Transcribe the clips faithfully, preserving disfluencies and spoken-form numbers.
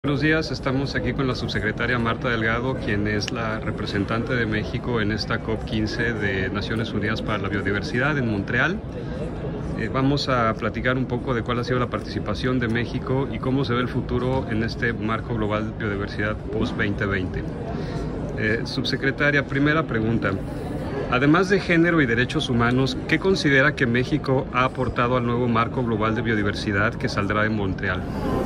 Buenos días, estamos aquí con la subsecretaria Marta Delgado, quien es la representante de México en esta COP quince de Naciones Unidas para la Biodiversidad en Montreal. Eh, vamos a platicar un poco de cuál ha sido la participación de México y cómo se ve el futuro en este marco global de biodiversidad post veinte veinte. Eh, subsecretaria, primera pregunta. Además de género y derechos humanos, ¿qué considera que México ha aportado al nuevo marco global de biodiversidad que saldrá en Montreal?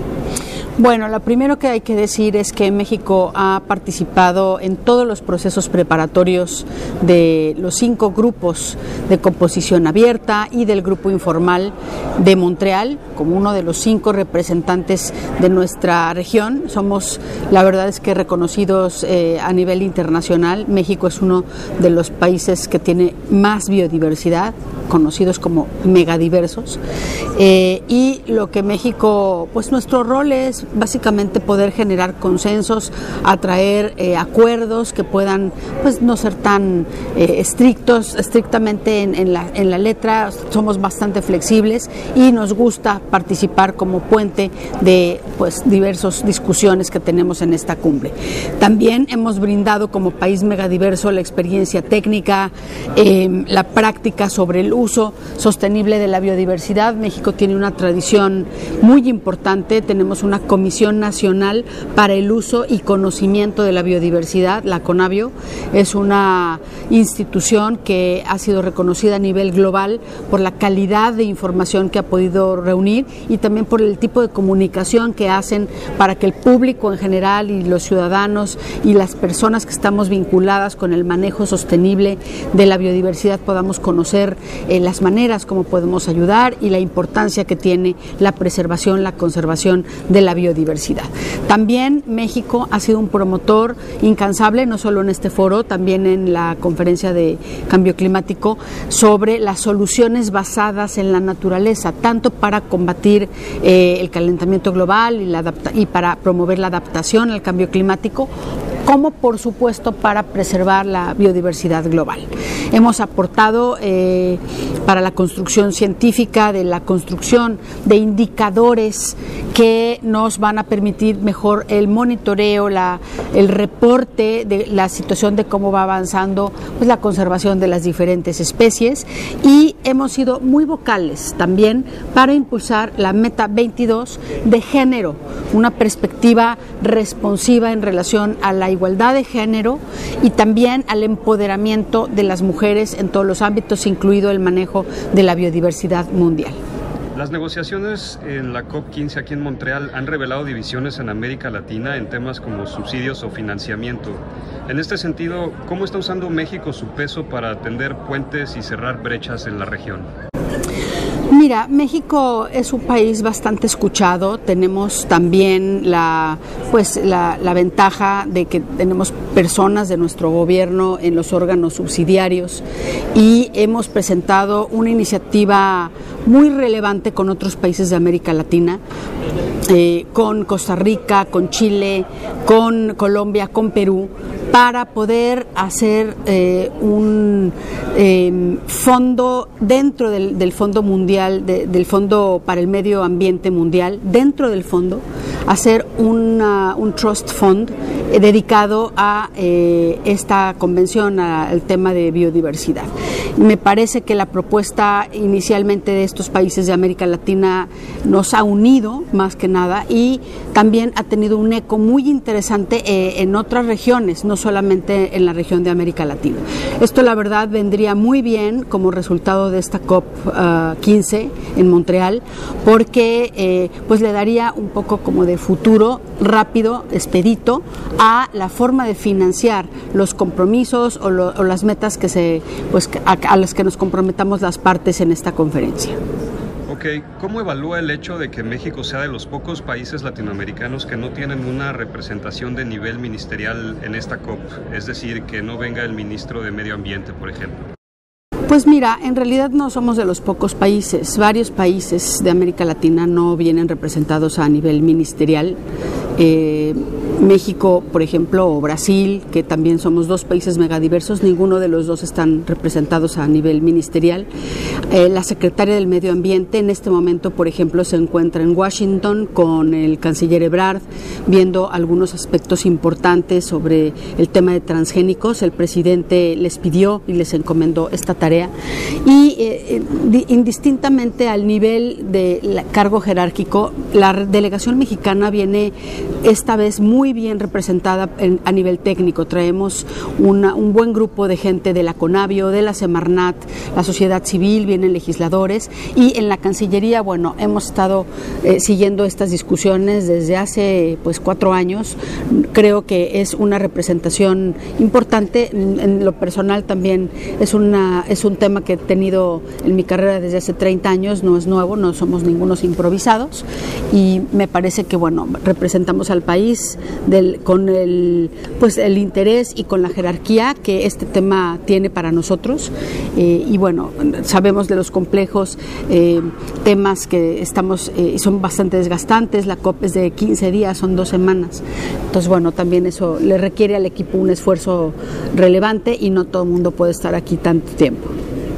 Bueno, lo primero que hay que decir es que México ha participado en todos los procesos preparatorios de los cinco grupos de composición abierta y del grupo informal de Montreal, como uno de los cinco representantes de nuestra región. Somos, la verdad es que reconocidos eh, a nivel internacional. México es uno de los países que tiene más biodiversidad, conocidos como megadiversos, eh, y lo que México, pues nuestro rol es básicamente poder generar consensos, atraer eh, acuerdos que puedan pues no ser tan eh, estrictos, estrictamente en, en, la, en la letra. Somos bastante flexibles y nos gusta participar como puente de pues diversas discusiones que tenemos en esta cumbre. También hemos brindado como país megadiverso la experiencia técnica, eh, la práctica sobre el uso sostenible de la biodiversidad. México tiene una tradición muy importante, tenemos una Comisión Nacional para el Uso y Conocimiento de la Biodiversidad, la CONABIO. Es una institución que ha sido reconocida a nivel global por la calidad de información que ha podido reunir y también por el tipo de comunicación que hacen para que el público en general y los ciudadanos y las personas que estamos vinculadas con el manejo sostenible de la biodiversidad podamos conocer eh, las maneras como podemos ayudar y la importancia que tiene la preservación, la conservación de la biodiversidad. También México ha sido un promotor incansable, no solo en este foro, también en la conferencia de cambio climático, sobre las soluciones basadas en la naturaleza, tanto para combatir eh, el calentamiento global y, la adapta y para promover la adaptación al cambio climático, como por supuesto para preservar la biodiversidad global. Hemos aportado eh, para la construcción científica, de la construcción de indicadores que nos van a permitir mejor el monitoreo, la, el reporte de la situación de cómo va avanzando pues, la conservación de las diferentes especies, y hemos sido muy vocales también para impulsar la meta veintidós de género, una perspectiva responsiva en relación a la igualdad de género y también al empoderamiento de las mujeres en todos los ámbitos, incluido el manejo de la biodiversidad mundial. Las negociaciones en la COP quince aquí en Montreal han revelado divisiones en América Latina en temas como subsidios o financiamiento. En este sentido, ¿cómo está usando México su peso para tender puentes y cerrar brechas en la región? Mira, México es un país bastante escuchado. Tenemos también la, pues, la, la ventaja de que tenemos personas de nuestro gobierno en los órganos subsidiarios y hemos presentado una iniciativa muy relevante con otros países de América Latina, eh, con Costa Rica, con Chile, con Colombia, con Perú, para poder hacer eh, un eh, fondo dentro del, del Fondo Mundial, de, del Fondo para el Medio Ambiente Mundial, dentro del fondo, hacer una, un trust fund eh, dedicado a eh, esta convención, a, al tema de biodiversidad. Me parece que la propuesta inicialmente de estos países de América Latina nos ha unido más que nada y también ha tenido un eco muy interesante eh, en otras regiones, no solamente en la región de América Latina. Esto la verdad vendría muy bien como resultado de esta COP quince en Montreal, porque eh, pues le daría un poco como de futuro rápido, expedito, a la forma de financiar los compromisos o, lo, o las metas que se, pues, a, a las que nos comprometamos las partes en esta conferencia. Ok, ¿cómo evalúa el hecho de que México sea de los pocos países latinoamericanos que no tienen una representación de nivel ministerial en esta COP? Es decir, que no venga el ministro de Medio Ambiente, por ejemplo. Pues mira, en realidad no somos de los pocos países. Varios países de América Latina no vienen representados a nivel ministerial. Eh, México, por ejemplo, o Brasil, que también somos dos países megadiversos, ninguno de los dos están representados a nivel ministerial. Eh, la secretaria del Medio Ambiente en este momento, por ejemplo, se encuentra en Washington con el canciller Ebrard, viendo algunos aspectos importantes sobre el tema de transgénicos. El presidente les pidió y les encomendó esta tarea. Y eh, indistintamente al nivel de cargo jerárquico, la delegación mexicana viene esta vez muy bien representada en, a nivel técnico. Traemos una, un buen grupo de gente de la CONABIO, de la Semarnat, la sociedad civil, vienen legisladores, y en la Cancillería, bueno, hemos estado eh, siguiendo estas discusiones desde hace pues cuatro años. Creo que es una representación importante. En, en lo personal también es, una, es un tema que he tenido en mi carrera desde hace treinta años, no es nuevo, no somos ningunos improvisados, y me parece que, bueno, representamos al país Del, con el, pues, el interés y con la jerarquía que este tema tiene para nosotros, eh, y bueno, sabemos de los complejos eh, temas que estamos y eh, son bastante desgastantes. La COP es de quince días, son dos semanas, entonces bueno, también eso le requiere al equipo un esfuerzo relevante y no todo el mundo puede estar aquí tanto tiempo.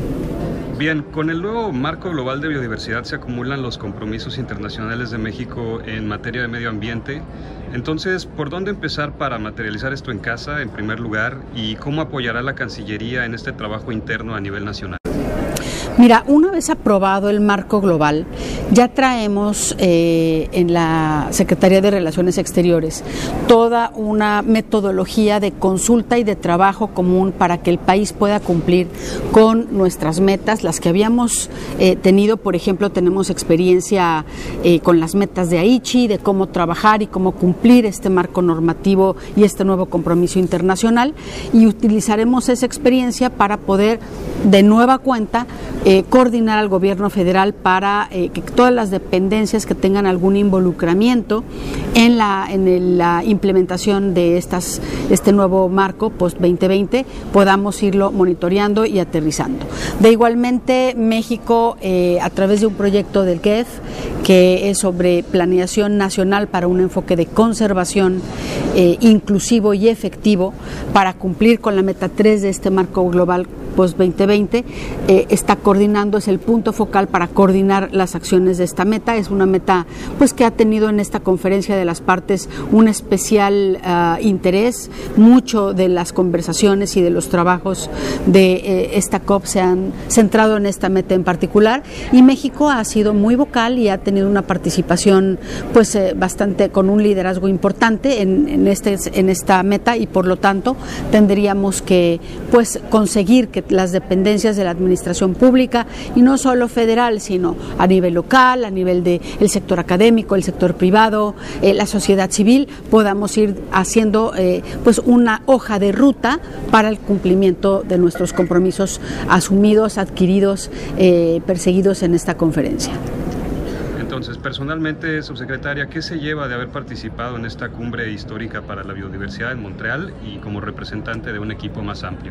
Bien, con el nuevo marco global de biodiversidad se acumulan los compromisos internacionales de México en materia de medio ambiente. Entonces, ¿por dónde empezar para materializar esto en casa, en primer lugar, y cómo apoyará la Cancillería en este trabajo interno a nivel nacional? Mira, una vez aprobado el marco global, ya traemos eh, en la Secretaría de Relaciones Exteriores toda una metodología de consulta y de trabajo común para que el país pueda cumplir con nuestras metas, las que habíamos eh, tenido. Por ejemplo, tenemos experiencia eh, con las metas de Aichi, de cómo trabajar y cómo cumplir este marco normativo y este nuevo compromiso internacional, y utilizaremos esa experiencia para poder de nueva cuenta Eh, coordinar al gobierno federal para eh, que todas las dependencias que tengan algún involucramiento en la, en el, la implementación de estas, este nuevo marco post veinte veinte podamos irlo monitoreando y aterrizando. De igualmente, México, eh, a través de un proyecto del G E F, que es sobre planeación nacional para un enfoque de conservación eh, inclusivo y efectivo para cumplir con la meta tres de este marco global post veinte veinte, eh, está coordinando, es el punto focal para coordinar las acciones de esta meta. Es una meta pues que ha tenido en esta conferencia de las partes un especial uh, interés. Mucho de las conversaciones y de los trabajos de eh, esta COP se han centrado en esta meta en particular, y México ha sido muy vocal y ha tenido una participación pues eh, bastante, con un liderazgo importante en, en, este, en esta meta, y por lo tanto tendríamos que pues conseguir que las dependencias de la administración pública, y no solo federal, sino a nivel local, a nivel del sector académico, el sector privado, eh, la sociedad civil, podamos ir haciendo eh, pues una hoja de ruta para el cumplimiento de nuestros compromisos asumidos, adquiridos, eh, perseguidos en esta conferencia. Entonces, personalmente, subsecretaria, ¿qué se lleva de haber participado en esta cumbre histórica para la biodiversidad en Montreal y como representante de un equipo más amplio?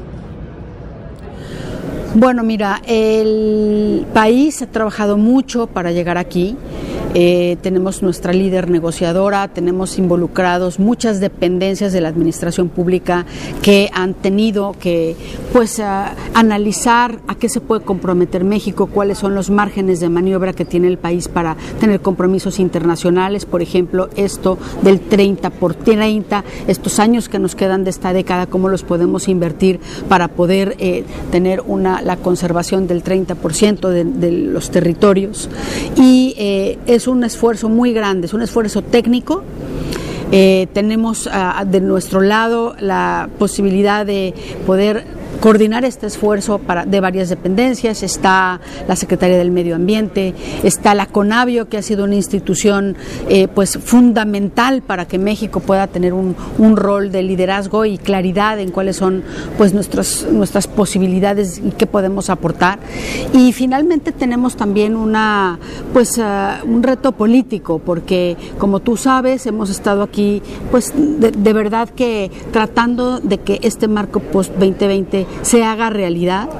Bueno, mira, el país ha trabajado mucho para llegar aquí. Eh, tenemos nuestra líder negociadora, tenemos involucrados muchas dependencias de la administración pública que han tenido que pues uh, analizar a qué se puede comprometer México, cuáles son los márgenes de maniobra que tiene el país para tener compromisos internacionales. Por ejemplo, esto del treinta por treinta, estos años que nos quedan de esta década, cómo los podemos invertir para poder eh, tener una, la conservación del treinta por ciento de, de los territorios. Y eh, es un esfuerzo muy grande, es un esfuerzo técnico. Eh, tenemos uh, de nuestro lado la posibilidad de poder coordinar este esfuerzo para, de varias dependencias. Está la Secretaría del Medio Ambiente, está la CONABIO, que ha sido una institución eh, pues fundamental para que México pueda tener un, un rol de liderazgo y claridad en cuáles son pues nuestras, nuestras posibilidades y qué podemos aportar. Y finalmente tenemos también una pues uh, un reto político, porque como tú sabes, hemos estado aquí pues de, de verdad que tratando de que este marco post veinte veinte se haga realidad.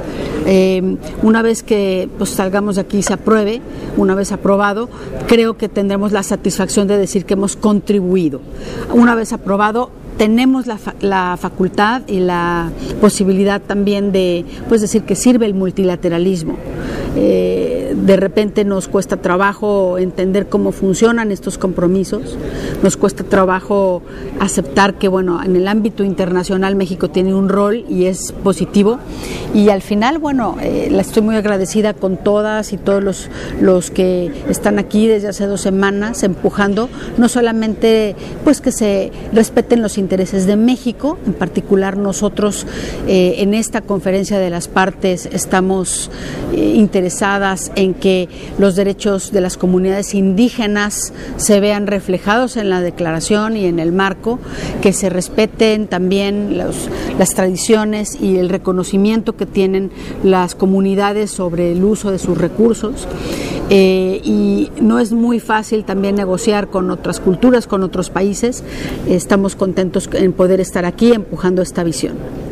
Eh, una vez que pues, salgamos de aquí y se apruebe, una vez aprobado, creo que tendremos la satisfacción de decir que hemos contribuido. Una vez aprobado, tenemos la, fa la facultad y la posibilidad también de pues, decir que sirve el multilateralismo. Eh, de repente nos cuesta trabajo entender cómo funcionan estos compromisos, nos cuesta trabajo aceptar que bueno, en el ámbito internacional México tiene un rol y es positivo, y al final bueno, eh, la estoy muy agradecida con todas y todos los, los que están aquí desde hace dos semanas empujando, no solamente pues que se respeten los intereses de México, en particular nosotros eh, en esta conferencia de las partes estamos eh, interesadas en que los derechos de las comunidades indígenas se vean reflejados en la declaración y en el marco, que se respeten también los, las tradiciones y el reconocimiento que tienen las comunidades sobre el uso de sus recursos. Eh, y no es muy fácil también negociar con otras culturas, con otros países. Estamos contentos en poder estar aquí empujando esta visión.